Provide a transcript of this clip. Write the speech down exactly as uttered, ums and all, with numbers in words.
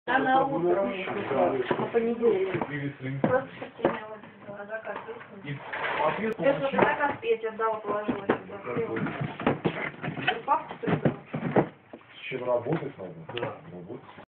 Она утром, на понедельник. Просто чтобы меня вот заказ есть. Я что-то заказ Петя отдала, положила сюда. Папку придала. С чем работать надо? Да. Работать.